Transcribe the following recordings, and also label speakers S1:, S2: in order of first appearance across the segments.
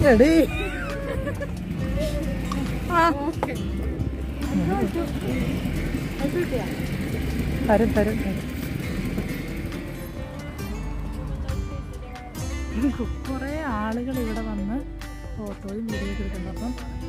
S1: എടി തരും തരും കുറേ ആളുകൾ ഇവിടെ വന്ന് ഫോട്ടോയും വീഡിയോ ഒക്കെ എടുക്കുന്നു. അപ്പം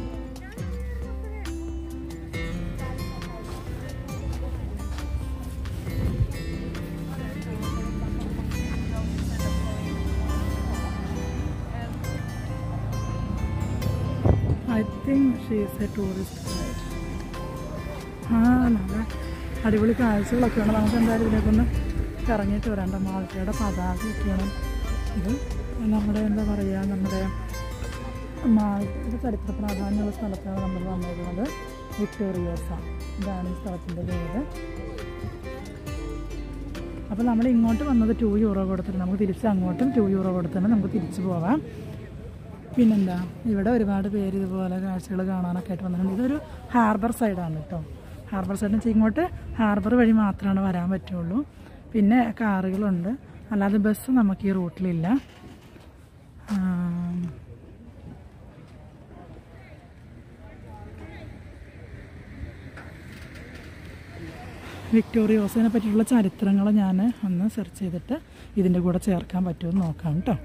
S1: I think she is a tourist guide. നല്ല അടിപൊളി കാഴ്ചകളൊക്കെയാണ്. നമുക്ക് എന്തായാലും ഇതിലേക്ക് ഒന്ന് കറങ്ങിയിട്ട് വരാം. മാൾട്ടയുടെ പതാകയൊക്കെയാണ് ഇത്. നമ്മുടെ എന്താ പറയുക, നമ്മുടെ മാൾട്ടയുടെ ചരിത്ര പ്രാധാന്യമുള്ള സ്ഥലത്താണ് നമ്മൾ വന്നിരുന്നത്. വിക്ടോറിയോസ, ഇതാണ് ഈ സ്ഥലത്തിൻ്റെ പേര്. അപ്പോൾ നമ്മൾ ഇങ്ങോട്ട് വന്നത് €2 കൊടുത്തിട്ട് നമുക്ക് തിരിച്ച് അങ്ങോട്ടും €2 കൊടുത്തിട്ട് നമുക്ക് തിരിച്ചു പോവാം. പിന്നെന്താ, ഇവിടെ ഒരുപാട് പേര് ഇതുപോലെ കാഴ്ചകൾ കാണാനൊക്കെ ആയിട്ട് വന്നിട്ടുണ്ട്. ഇതൊരു ഹാർബർ സൈഡാണ് കേട്ടോ. ഹാർബർ സൈഡിൽ വെച്ചാൽ ഇങ്ങോട്ട് ഹാർബർ വഴി മാത്രമാണ് വരാൻ പറ്റുള്ളൂ. പിന്നെ കാറുകളുണ്ട്, അല്ലാതെ ബസ് നമുക്ക് ഈ റൂട്ടിലില്ല. വിക്ടോറിയോസിനെ പറ്റിയുള്ള ചരിത്രങ്ങൾ ഞാൻ ഒന്ന് സെർച്ച് ചെയ്തിട്ട് ഇതിൻ്റെ കൂടെ ചേർക്കാൻ പറ്റുമെന്ന് നോക്കാം കേട്ടോ.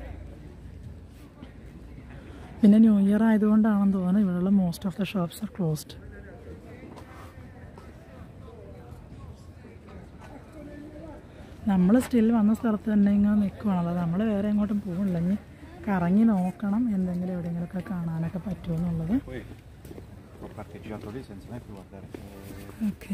S1: പിന്നെ ന്യൂ ഇയർ ആയതുകൊണ്ടാണെന്ന് തോന്നുന്നു ഇവിടെയുള്ള most of the shops are closed. നമ്മൾ സ്റ്റിൽ വന്ന സ്ഥലത്ത് തന്നെ ഇങ്ങനെ നിൽക്കുകയാണല്ലോ. നമ്മൾ വേറെ എങ്ങോട്ടും പോകില്ല. ഇനി കറങ്ങി നോക്കണം എന്തെങ്കിലും എവിടെയെങ്കിലുമൊക്കെ കാണാനൊക്കെ പറ്റുമോ എന്നുള്ളത്. ഓക്കെ,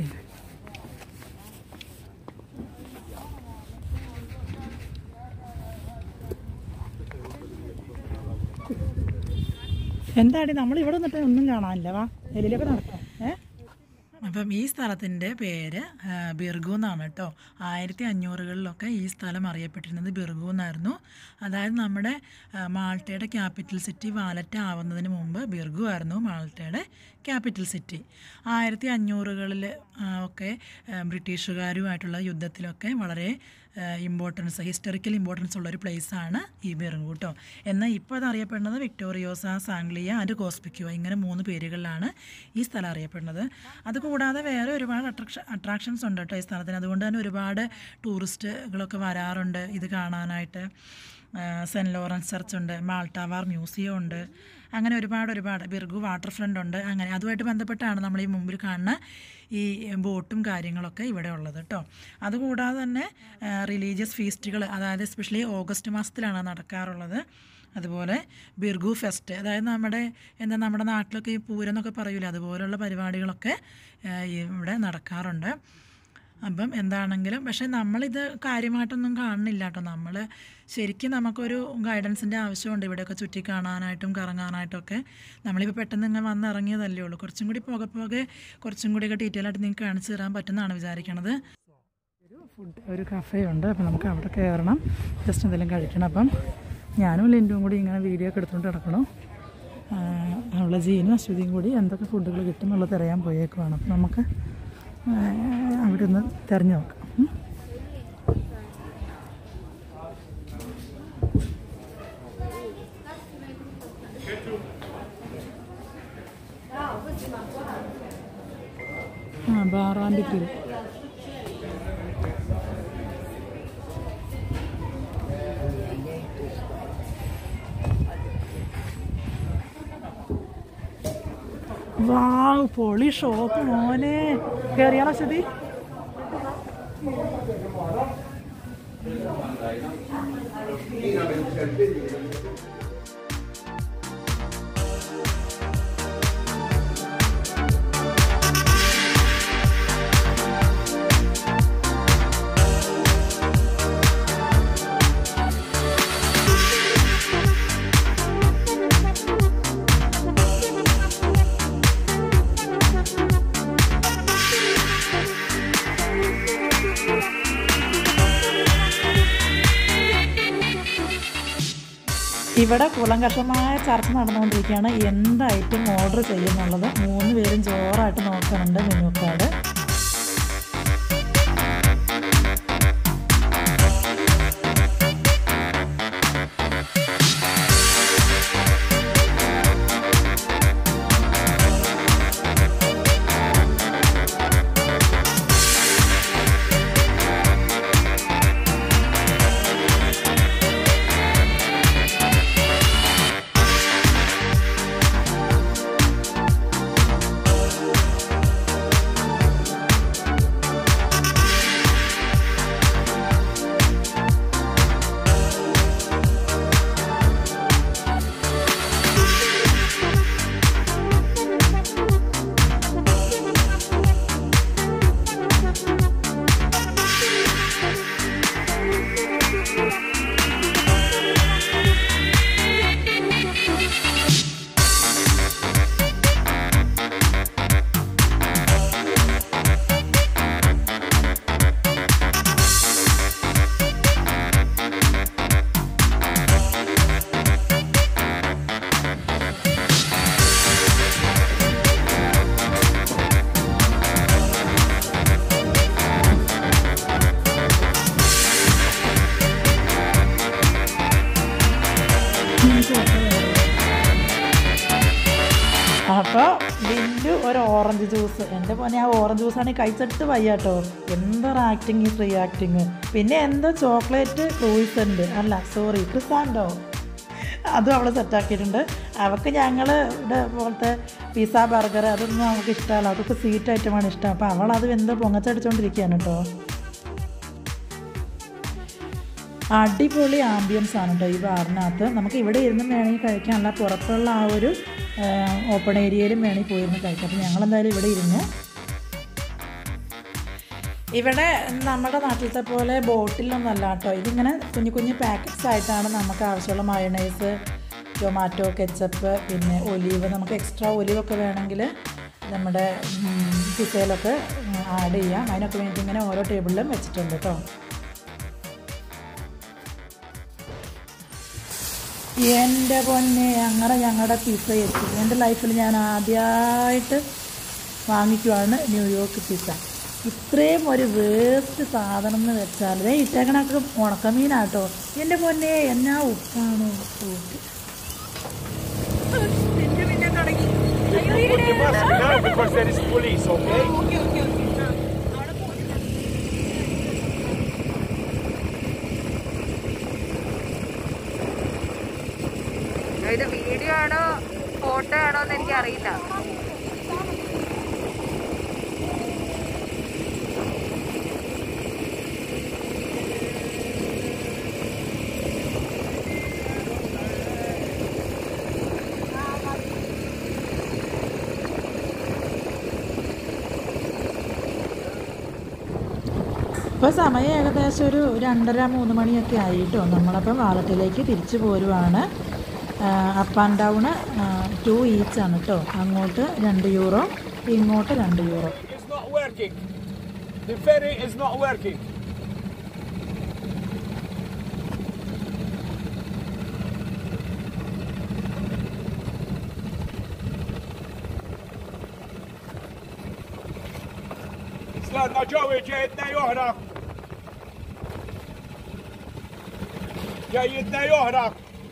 S1: എന്താടി നമ്മളിവിടെ നിന്നിട്ട് ഒന്നും കാണാനില്ല. വാ എലിയിലൊക്കെ നടക്കാം. അപ്പം ഈ സ്ഥലത്തിൻ്റെ പേര് ബിർഗു എന്നാണ് കേട്ടോ. 1500കളിലൊക്കെ ഈ സ്ഥലം അറിയപ്പെട്ടിരുന്നത് ബിർഗു എന്നായിരുന്നു. അതായത് നമ്മുടെ മാൾട്ടയുടെ ക്യാപിറ്റൽ സിറ്റി വാലറ്റ ആവുന്നതിന് മുമ്പ് ബിർഗു ആയിരുന്നു മാൾട്ടയുടെ ക്യാപിറ്റൽ സിറ്റി. 1500കളിൽ ഒക്കെ ബ്രിട്ടീഷുകാരുമായിട്ടുള്ള യുദ്ധത്തിലൊക്കെ വളരെ ഹിസ്റ്ററിക്കൽ ഇമ്പോർട്ടൻസ് ഉള്ളൊരു പ്ലേസാണ് ഈ ബിർഗു കേട്ടോ. എന്നാൽ ഇപ്പോൾ അത് അറിയപ്പെടുന്നത് വിക്ടോറിയോസ, സാംഗ്ലിയ ആൻഡ് കോസ്പിക്യുവ, ഇങ്ങനെ 3 പേരുകളിലാണ് ഈ സ്ഥലം അറിയപ്പെടുന്നത്. അതുകൂടാതെ വേറെ ഒരുപാട് അട്രാക്ഷൻസ് ഉണ്ട് കേട്ടോ ഈ സ്ഥലത്തിന്. അതുകൊണ്ട് തന്നെ ഒരുപാട് ടൂറിസ്റ്റുകളൊക്കെ വരാറുണ്ട് ഇത് കാണാനായിട്ട്. സെൻറ്റ് ലോറൻസ് ചർച്ച് ഉണ്ട്, മാൾട്ട വാർ മ്യൂസിയം ഉണ്ട്, അങ്ങനെ ഒരുപാട് ബിർഗു വാട്ടർ ഫ്രണ്ട് ഉണ്ട്. അങ്ങനെ അതുമായിട്ട് ബന്ധപ്പെട്ടാണ് നമ്മൾ ഈ മുമ്പിൽ കാണുന്ന ഈ ബോട്ടും കാര്യങ്ങളൊക്കെ ഇവിടെ ഉള്ളത് കേട്ടോ. അതുകൂടാതെ തന്നെ റിലീജിയസ് ഫീസ്റ്റുകൾ, അതായത് എസ്പെഷ്യലി ഓഗസ്റ്റ് മാസത്തിലാണ് നടക്കാറുള്ളത്. അതുപോലെ ബിർഗു ഫെസ്റ്റ്, അതായത് നമ്മുടെ നാട്ടിലൊക്കെ ഈ പൂരം എന്നൊക്കെ പറയൂലേ, അതുപോലെയുള്ള പരിപാടികളൊക്കെ ഇവിടെ നടക്കാറുണ്ട്. അപ്പം എന്താണെങ്കിലും പക്ഷേ നമ്മളിത് കാര്യമായിട്ടൊന്നും കാണുന്നില്ല കേട്ടോ. നമ്മൾ ശരിക്കും നമുക്കൊരു ഗൈഡൻസിൻ്റെ ആവശ്യമുണ്ട് ഇവിടെയൊക്കെ ചുറ്റി കാണാനായിട്ടും കറങ്ങാനായിട്ടൊക്കെ. നമ്മളിപ്പോൾ പെട്ടെന്ന് ഇങ്ങനെ വന്നിറങ്ങിയതല്ലേ ഉള്ളൂ. കുറച്ചും കൂടി പോകെ കുറച്ചും കൂടിയൊക്കെ ഡീറ്റെയിൽ ആയിട്ട് നിങ്ങൾക്ക് കാണിച്ചു തരാൻ പറ്റുമെന്നാണ് വിചാരിക്കണത്. ഒരു കഫേ ഉണ്ട്, അപ്പം നമുക്ക് അവിടെ കയറണം, ജസ്റ്റ് എന്തെങ്കിലും കഴിക്കണം. അപ്പം ഞാനും ലിൻഡും കൂടി ഇങ്ങനെ വീഡിയോ ഒക്കെ എടുത്തുകൊണ്ട് കിടക്കണം. അവളെ ജീനും അശ്വതിയും കൂടി എന്തൊക്കെ ഫുഡുകൾ കിട്ടും എന്നുള്ളത് അറിയാൻ പോയേക്കുവാണ്. അപ്പം നമുക്ക് അവിടെ ഒന്ന് തിരഞ്ഞു നോക്കാം. Bar and grill. വാവ്, പൊളി ഷോപ്പ് മോനെ. കയറിയാലോ അശ്വതി? ഇവിടെ കുളങ്കഷമായ ചർച്ച നടന്നുകൊണ്ടിരിക്കുകയാണ്. എന്ത് ഐറ്റം ഓർഡർ ചെയ്യുന്നുള്ളത് 3 പേരും ജോറായിട്ട് നോക്കുന്നുണ്ട് മെനു കാർഡ്. അപ്പോൾ ബില്ലു ഒരു ഓറഞ്ച് ജ്യൂസ്. എൻ്റെ പോലെ ആ ഓറഞ്ച് ജ്യൂസാണെങ്കിൽ കഴിച്ചിട്ട് വയ്യാട്ടോ. എന്തൊരു ആക്ടിങ്, ഫ്രീ ആക്ടിങ്. പിന്നെ എന്തോ ചോക്ലേറ്റ് ക്രൂയിസ് ഉണ്ട്, അല്ല സോറി ക്രിസാൻഡോ, അതും അവൾ സെറ്റാക്കിയിട്ടുണ്ട്. അവൾക്ക് ഞങ്ങൾ ഇവിടെ പോലത്തെ പിസ്സ, ബർഗർ അതൊന്നും അവൾക്ക് ഇഷ്ടമല്ല. അതൊക്കെ സ്വീറ്റ് ഐറ്റമാണ് ഇഷ്ടം. അപ്പോൾ അവളത് എന്തോ പൊങ്ങച്ചടിച്ചുകൊണ്ടിരിക്കുകയാണ് കേട്ടോ. അടിപൊളി ആംബിയൻസ് ആണ് കേട്ടോ ഈ ബാറിനകത്ത്. നമുക്ക് ഇവിടെ ഇരുന്നും വേണമെങ്കിൽ കഴിക്കാം, അല്ല പുറത്തുള്ള ആ ഒരു ഓപ്പൺ ഏരിയയിലും വേണമെങ്കിൽ പോയിരുന്ന് കഴിക്കാം. അപ്പോൾ ഞങ്ങളെന്തായാലും ഇവിടെ ഇരുന്നു. ഇവിടെ നമ്മുടെ നാട്ടിലത്തെ പോലെ ബോട്ടിലൊന്നും അല്ല കേട്ടോ. ഇതിങ്ങനെ കുഞ്ഞു കുഞ്ഞു പാക്കറ്റ്സ് ആയിട്ടാണ് നമുക്ക് ആവശ്യമുള്ള മയണൈസ്, ടൊമാറ്റോ, കെച്ചപ്പ്, പിന്നെ ഒലീവ്. നമുക്ക് എക്സ്ട്രാ ഒലീവൊക്കെ വേണമെങ്കിൽ നമ്മുടെ പിസയിലൊക്കെ ആഡ് ചെയ്യാം. അതിനൊക്കെ വേണ്ടി ഇങ്ങനെ ഓരോ ടേബിളിലും വെച്ചിട്ടുണ്ട് കേട്ടോ. എൻ്റെ പൊന്നെ, അങ്ങനെ ഞങ്ങളുടെ പിസ്സ എത്തി. എൻ്റെ ലൈഫിൽ ഞാൻ ആദ്യമായിട്ട് വാങ്ങിക്കുവാണ് ന്യൂയോർക്ക് പിസ്സ. ഇത്രയും ഒരു വേസ്റ്റ് സാധനം എന്ന് വെച്ചാൽ ഇട്ടേക്കണൊക്കെ ഉണക്കമീനാട്ടോ. എൻ്റെ പൊന്നെ, എന്നാ ഉപ്പാണോ ഉപ്പ്.
S2: ഇത് വീഡിയോ ആണോ ഫോട്ടോ ആണോ എന്ന് എനിക്കറിയില്ല.
S1: ഇപ്പോൾ സമയം ഏകദേശം ഒരു 2:30-3 മണിയൊക്കെ ആയിട്ടോ. നമ്മളപ്പം വാലറ്റിലേക്ക് തിരിച്ചു പോരുവാണ്. അപ്പ് ആൻഡ് ഡൗൺ 2 ഈച്ച് ആണ് കേട്ടോ. അങ്ങോട്ട് 2 യൂറോ, ഇങ്ങോട്ട് 2 യൂറോ.
S3: طلعنا جوي جايتنا يهرق جايتنا يهرق.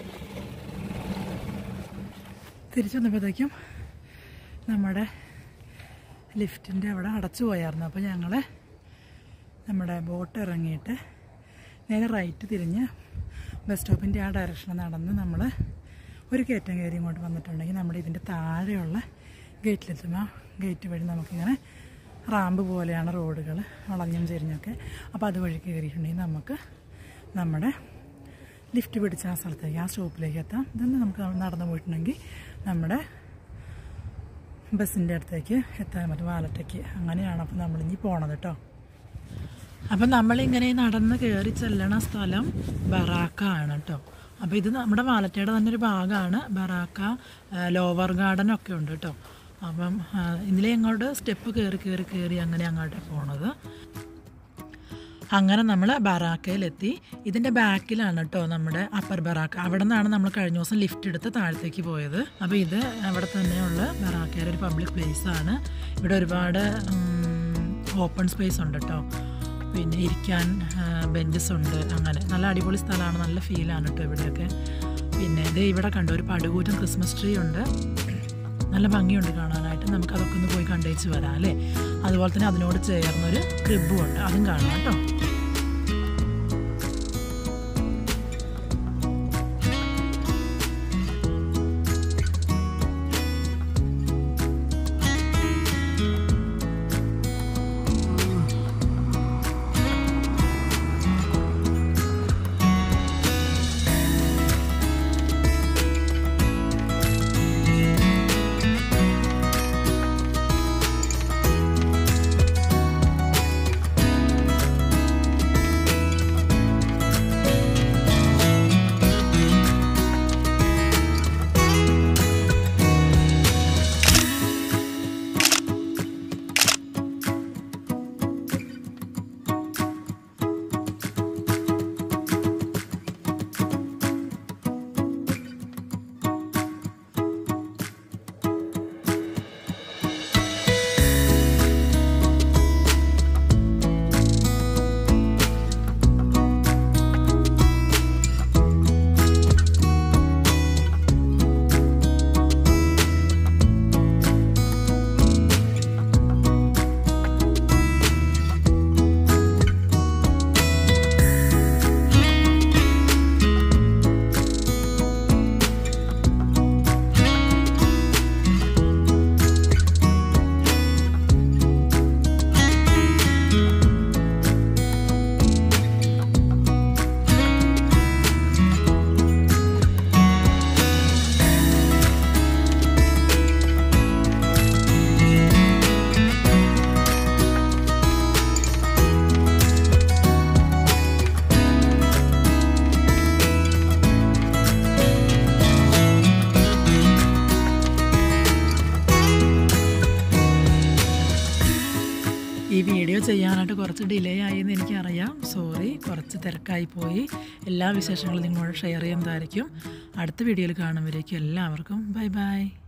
S1: തിരിച്ചു വന്നപ്പോഴത്തേക്കും നമ്മുടെ ലിഫ്റ്റിൻ്റെ അവിടെ അടച്ചു പോയായിരുന്നു. അപ്പോൾ ഞങ്ങൾ നമ്മുടെ ബോട്ട് ഇറങ്ങിയിട്ട് നേരെ റൈറ്റ് തിരിഞ്ഞ് ബസ് സ്റ്റോപ്പിൻ്റെ ആ ഡയറക്ഷനിൽ നടന്ന് നമ്മൾ ഒരു കയറ്റം കയറി ഇങ്ങോട്ട് വന്നിട്ടുണ്ടെങ്കിൽ നമ്മുടെ ഇതിൻ്റെ താഴെയുള്ള ഗേറ്റിലെത്തുമ്പോൾ ഗേറ്റ് വഴി നമുക്കിങ്ങനെ റാമ്പ് പോലെയാണ് റോഡുകൾ, വളഞ്ഞും ചെരിഞ്ഞൊക്കെ. അപ്പോൾ അതുവഴി കയറിയിട്ടുണ്ടെങ്കിൽ നമുക്ക് നമ്മുടെ ലിഫ്റ്റ് പിടിച്ച ആ സ്ഥലത്തേക്ക്, ആ സ്റ്റോപ്പിലേക്ക് എത്താം. ഇതൊന്ന് നമുക്ക് നടന്നു പോയിട്ടുണ്ടെങ്കിൽ നമ്മുടെ ബസ്സിൻ്റെ അടുത്തേക്ക് എത്താൻ പറ്റും, വാലറ്റയ്ക്ക്. അങ്ങനെയാണ് അപ്പോൾ നമ്മളിനി പോണത് കേട്ടോ. അപ്പം നമ്മളിങ്ങനെ നടന്ന് കയറി ചെല്ലണ സ്ഥലം ബറാക്ക ആണ് കേട്ടോ. അപ്പോൾ ഇത് നമ്മുടെ വാലറ്റയുടെ തന്നെ ഒരു ഭാഗമാണ്. ബറാക്ക ലോവർ ഗാർഡനൊക്കെ ഉണ്ട് കേട്ടോ. അപ്പം ഇതിലെ അങ്ങോട്ട് സ്റ്റെപ്പ് കയറി അങ്ങനെ അങ്ങോട്ടാണ് പോണത്. അങ്ങനെ നമ്മൾ ബറാക്കയിലെത്തി. ഇതിൻ്റെ ബാക്കിലാണ് കേട്ടോ നമ്മുടെ അപ്പർ ബറാക്ക. അവിടെ നിന്നാണ് നമ്മൾ കഴിഞ്ഞ ദിവസം ലിഫ്റ്റ് എടുത്ത് താഴത്തേക്ക് പോയത്. അപ്പോൾ ഇത് അവിടെ തന്നെയുള്ള ബറാക്കയുടെ ഒരു പബ്ലിക് പ്ലേസാണ്. ഇവിടെ ഒരുപാട് ഓപ്പൺ സ്പേസ് ഉണ്ട് കേട്ടോ. പിന്നെ ഇരിക്കാൻ ബെഞ്ചസ് ഉണ്ട്. അങ്ങനെ നല്ല അടിപൊളി സ്ഥലമാണ്, നല്ല ഫീലാണ് കേട്ടോ ഇവിടെയൊക്കെ. പിന്നെ ഇത് ഇവിടെ കണ്ടോ ഒരു പടുകൂറ്റൻ ക്രിസ്മസ് ട്രീ ഉണ്ട്, നല്ല ഭംഗിയുണ്ട് കാണാനായിട്ട്. നമുക്കതൊക്കെ ഒന്ന് പോയി കണ്ടേച്ച് വരാം അല്ലേ. അതുപോലെ തന്നെ അതിനോട് ചേർന്നൊരു ക്രിബും ഉണ്ട്, അതും കാണാം കേട്ടോ. ചെയ്യാനായിട്ട് കുറച്ച് ഡിലേ ആയി എന്ന് എനിക്കറിയാം. സോറി, കുറച്ച് തിരക്കായി പോയി. എല്ലാ വിശേഷങ്ങളും നിങ്ങളോട് ഷെയർ ചെയ്യുന്നതായിരിക്കും. അടുത്ത വീഡിയോയിൽ കാണുമ്പോഴേക്കും എല്ലാവർക്കും ബൈ ബൈ.